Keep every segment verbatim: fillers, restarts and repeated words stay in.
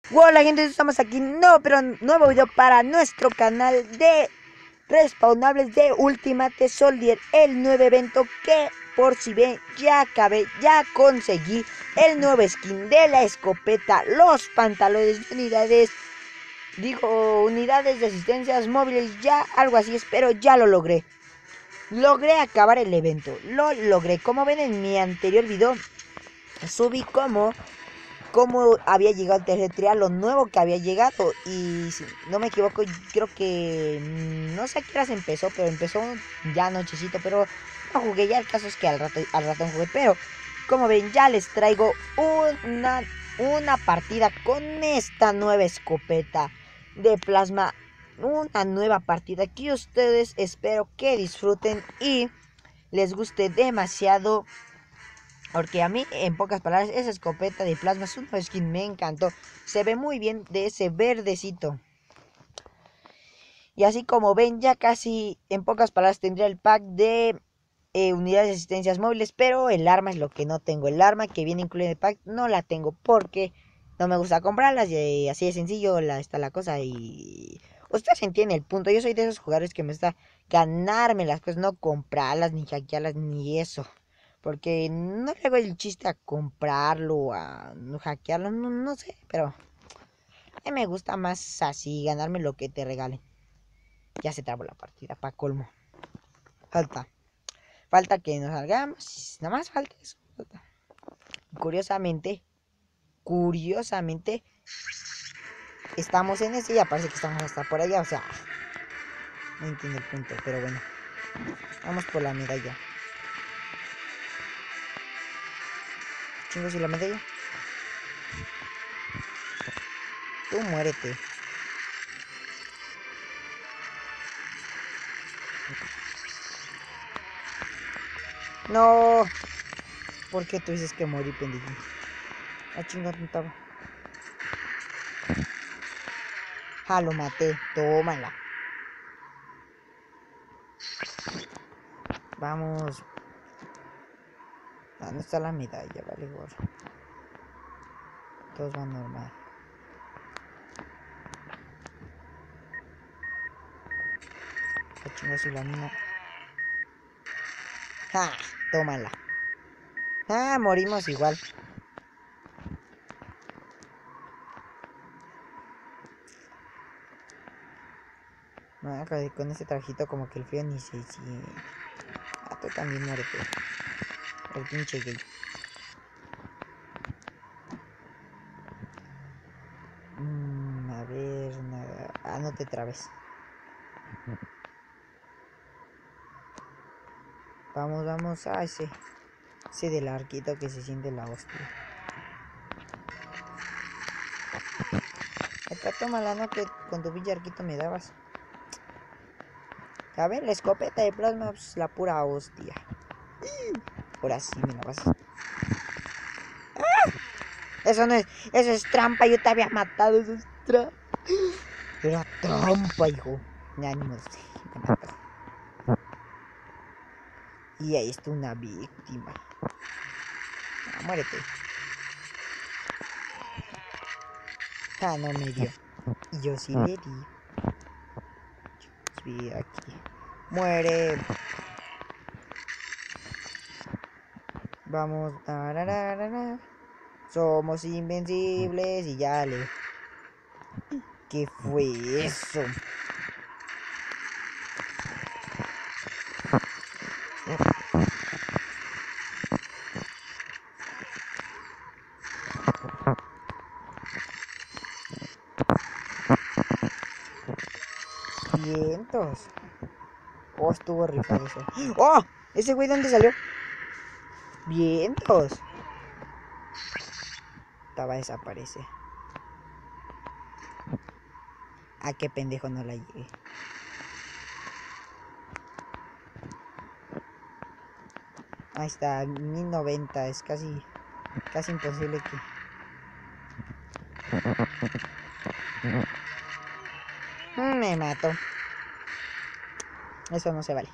Hola gente, estamos aquí, no, pero nuevo video para nuestro canal de respawnables de Ultimate Soldier, el nuevo evento que por si ven ya acabé, ya conseguí el nuevo skin de la escopeta, los pantalones de unidades, digo unidades de asistencias móviles, ya algo así, espero ya lo logré. Logré acabar el evento, lo logré, como ven en mi anterior video, subí como... cómo había llegado el tercer trial, lo nuevo que había llegado. Y si no me equivoco, creo que mmm, no sé a qué horas empezó, pero empezó ya nochecito. Pero no jugué, ya el caso es que al rato al ratón jugué. Pero como ven, ya les traigo una, una partida con esta nueva escopeta de plasma. Una nueva partida que ustedes espero que disfruten y les guste demasiado. Porque a mí, en pocas palabras, esa escopeta de plasma es una skin, me encantó. Se ve muy bien de ese verdecito. Y así como ven, ya casi, en pocas palabras, tendría el pack de eh, unidades de asistencias móviles. Pero el arma es lo que no tengo. El arma que viene incluida en el pack no la tengo porque no me gusta comprarlas. Y así de sencillo la, está la cosa. Y ustedes entienden el punto. Yo soy de esos jugadores que me gusta ganarme las cosas, no comprarlas, ni hackearlas, ni eso. Porque no le hago el chiste a comprarlo, a no hackearlo, no, no sé, pero a mí me gusta más así, ganarme lo que te regalen. Ya se trabó la partida, pa' colmo. Falta, falta que nos salgamos, nada más falta eso. Falta. Curiosamente, curiosamente, estamos en ese y parece que estamos hasta por allá, o sea, no entiendo el punto, pero bueno. Vamos por la medalla. Chingos y la medalla. Tú muérete. No. ¿Por qué tú dices que morí, pendejo? Ah, chingada, no estaba. Ja, lo maté. Tómala. Vamos. ¿Dónde está la medalla? Vale, gorro. Todos van normal. La chinga si la mina. Ja, tómala. Ah, morimos igual. No, con ese trajito como que el frío ni se siente. Ah, tú también muérete. El pinche gay. Mm, a ver, nada. Ah, no te trabes. Vamos, vamos a ese. Ese del arquito que se siente la hostia. Esta tómala, ¿no? Que con tu pinche arquito me dabas. A ver, la escopeta de plasma, pues la pura hostia. Ahora sí me la vas. ¡Ah! Eso no es, eso es trampa, yo te había matado, eso es trampa. Era trampa, hijo. Ya no sé, me mató. Y ahí está una víctima. Ah, muérete. Ah, no me dio. Y yo sí le di. Sí, aquí. Muere. Vamos. Tararara. Somos invencibles y ya le. ¿Qué fue eso? Vientos. Oh, estuvo rifado eso. ¡Oh! ¿Ese güey dónde salió? Vientos. Estaba desaparece. Ah, qué pendejo, no la llegué. Ahí está, mil noventa. Es casi, casi imposible que... Me mato. Eso no se vale.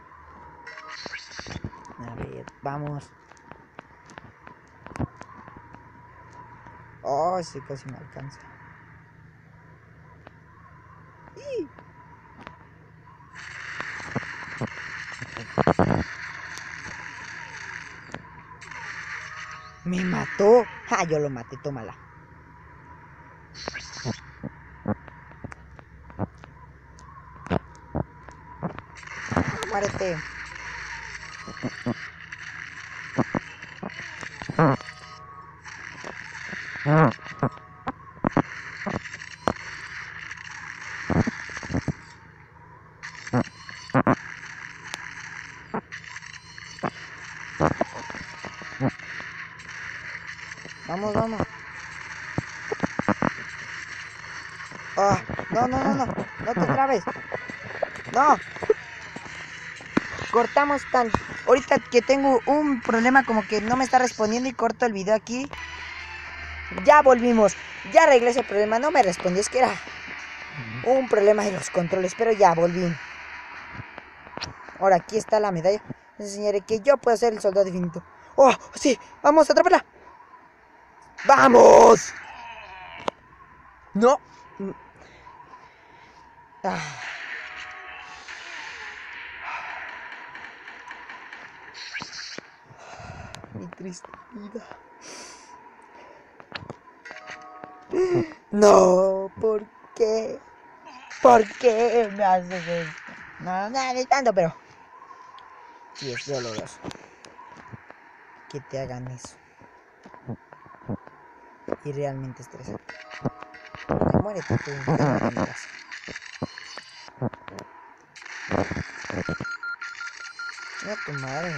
A ver, vamos. Oh, sí, casi me alcanza. ¡Y! Me mató. ¡Ja! Yo lo maté, tómala. Muérete. Vamos, vamos. Oh, no, no, no, no. No te trabes. No. Cortamos tan... Ahorita que tengo un problema como que no me está respondiendo y corto el video aquí. Ya volvimos. Ya arreglé ese problema. No me respondió. Es que era un problema de los controles. Pero ya volví. Ahora aquí está la medalla. Les enseñaré que yo puedo ser el soldado infinito. ¡Oh, sí! ¡Vamos a atraparla! ¡Vamos! No. Ah. Mi triste vida. No, ¿por qué? ¿Por qué me haces esto? No, no, ni tanto, pero sí es doloroso que te hagan eso. Y realmente estresante. Porque muérete tú, ya no te miras. Mira tu madre.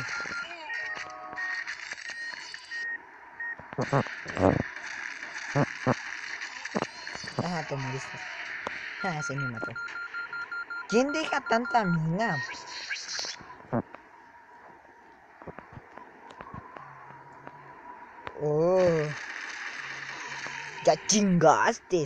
Ah, te moriste. Ah, sí me mató. ¿Quién deja tanta mina? Oh. Ya chingaste.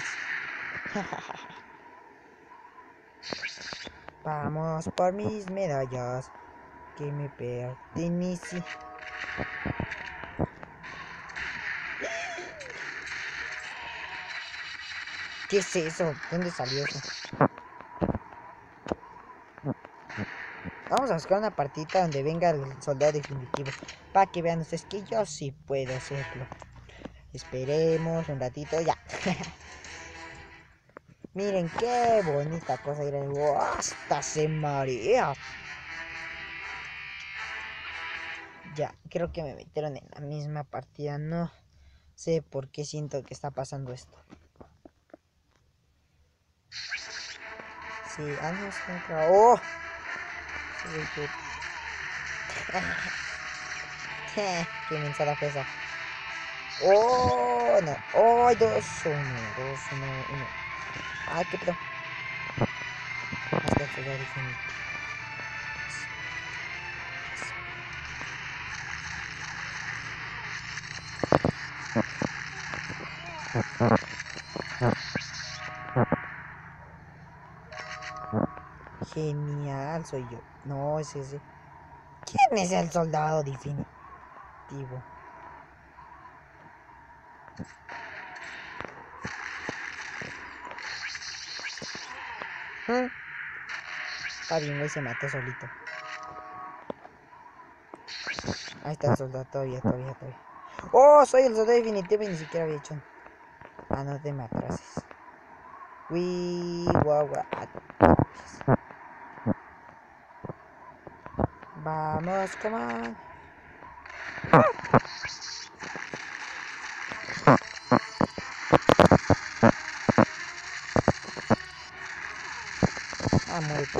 Vamos por mis medallas que me pertenecen. ¿Qué es eso? ¿Dónde salió eso? Vamos a buscar una partita donde venga el soldado definitivo. Para que vean ustedes que yo sí puedo hacerlo. Esperemos un ratito. Ya. Miren qué bonita cosa. ¡Oh, hasta se marea! Ya, creo que me metieron en la misma partida. No sé por qué siento que está pasando esto. Sí, años contra... ¡Oh! ¡Qué mensada fue esa! ¡Oh! No. ¡Oh! dos uno. dos uno uno. ¡Ay, qué pedo! Hasta el soldado definitivo. Genial, soy yo. No, es ese. ¿Quién es el soldado definitivo? ¿Mm? Está bien, güey, se mató solito. Ahí está el soldado, todavía, todavía, todavía. ¡Oh! Soy el soldado definitivo y ni siquiera había hecho. Ah, no te me atrases. Uy, guau, guau. Vamos, come on. Ah, muerto.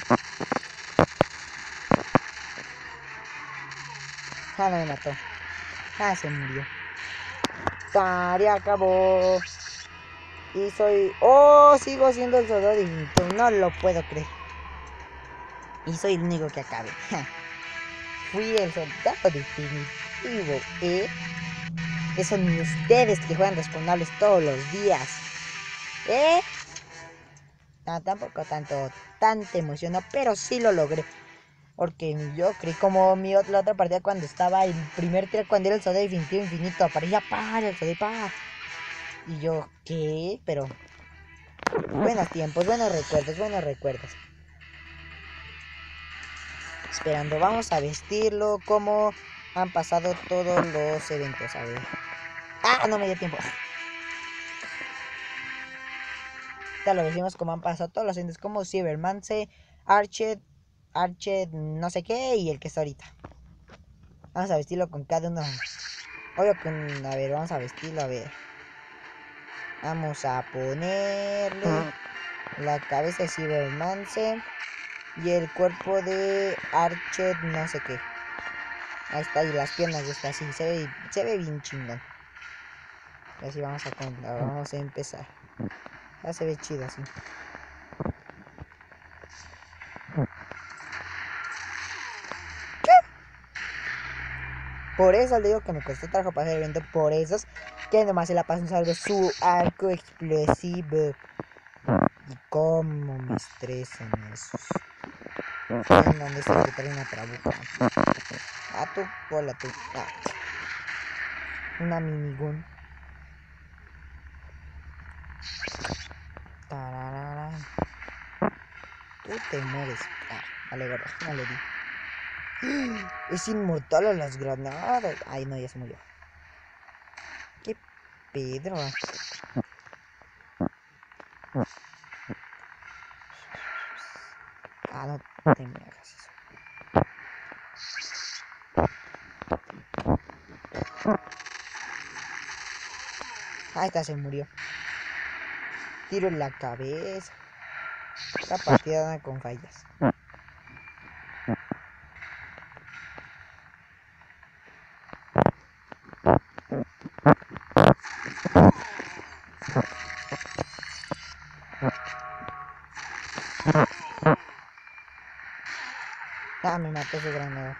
Ah, no me mató. Ah, se murió. Se acabó. Y soy... ¡Oh! Sigo siendo el soldado definitivo. No lo puedo creer. Y soy el único que acabe. Fui el soldado definitivo, ¿eh? Eso ni ustedes que juegan responsables todos los días. ¿Eh? No, tampoco tanto, tanta emoción, no, pero sí lo logré. Porque yo creí como mi otra, la otra partida cuando estaba el primer tier, cuando era el soldado definitivo infinito, aparecía para el soldado, pa. Y yo, ¿qué? Pero Buenos tiempos, buenos recuerdos, buenos recuerdos. Esperando, vamos a vestirlo como han pasado todos los eventos. A ver. Ah, no me dio tiempo. Ya lo decimos como han pasado todos los eventos, como Cybermance, Archet, Archet, no sé qué, y el que está ahorita. Vamos a vestirlo con cada uno. Obvio con... A ver, vamos a vestirlo, a ver. Vamos a ponerle la cabeza de Cybermance y el cuerpo de Archet, no sé qué. Ahí está, y las piernas de esta, así, se ve, se ve bien chingón. Y así vamos a contar, vamos a empezar. Ya se ve chido así. ¿Qué? Por eso le digo que me costó trabajo para hacer el evento, por eso es que nomás se la pasan usando su arco explosivo. Y cómo me estresan esos. Vengan, ese que trae una trabuca. Ah, tú, hola tú. Ah. Una minigun. Tararara. Tú te mueres. Ah, vale, gordo, no le di. Es inmortal a las granadas. Ay, no, ya se murió. ¿Qué Pedro? Ah, no te me hagas eso. Ahí está, se murió. Tiro en la cabeza. Esta partida anda con fallas. Ah, me mató su granada.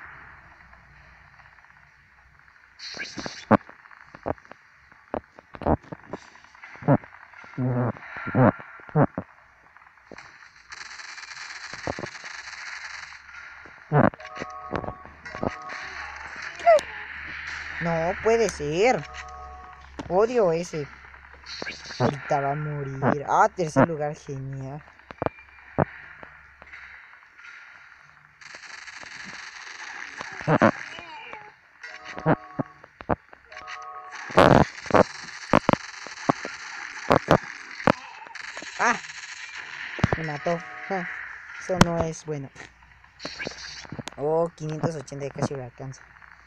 No puede ser. Odio ese. Ahorita va a morir. Ah, tercer lugar, genial. Ah, me mató. Ja, eso no es bueno. Oh, quinientos ochenta casi lo alcanza.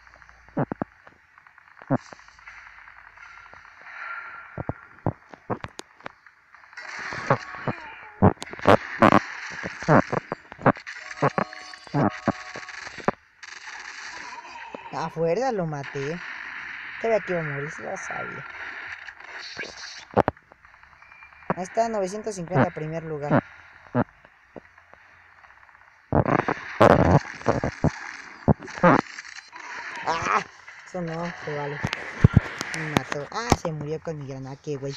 A fuerza lo maté. Sabía que iba a morir, se lo sabía. Ahí está, novecientos cincuenta primer lugar. Ah, eso no, se vale. Me mató. Ah, se murió con mi granada, qué güey.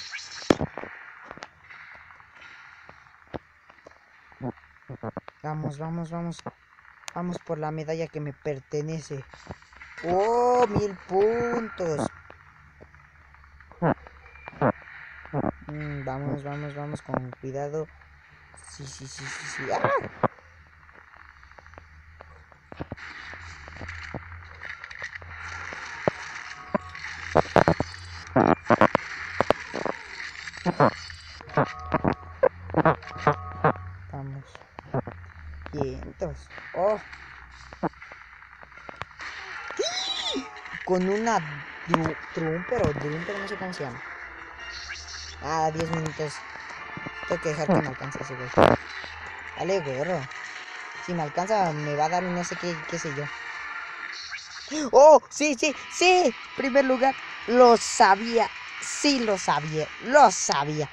Vamos, vamos, vamos. Vamos por la medalla que me pertenece. ¡Oh! Mil puntos. Mm, vamos, vamos, vamos con cuidado. Sí, sí, sí, sí, sí. ¡Ah! Vamos. Vientos. ¡Oh! Con una Trumper o Drumper, no sé cómo se llama. Ah, diez minutos. Tengo que dejar que me alcance ese güey. Dale, gorro. Si me alcanza, me va a dar no sé qué, qué sé yo. ¡Oh! Sí, sí, sí. Primer lugar. Lo sabía. Sí, lo sabía. Lo sabía.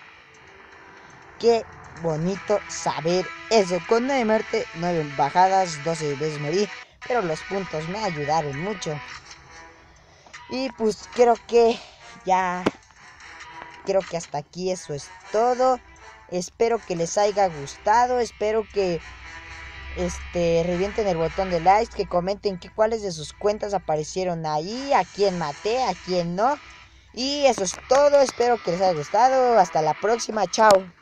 Qué bonito saber eso. Con nueve muertes, nueve bajadas, doce veces morí. Pero los puntos me ayudaron mucho. Y pues creo que ya... Creo que hasta aquí eso es todo. Espero que les haya gustado. Espero que este revienten el botón de likes. Que comenten que cuáles de sus cuentas aparecieron ahí. A quién maté, a quién no. Y eso es todo. Espero que les haya gustado. Hasta la próxima. Chao.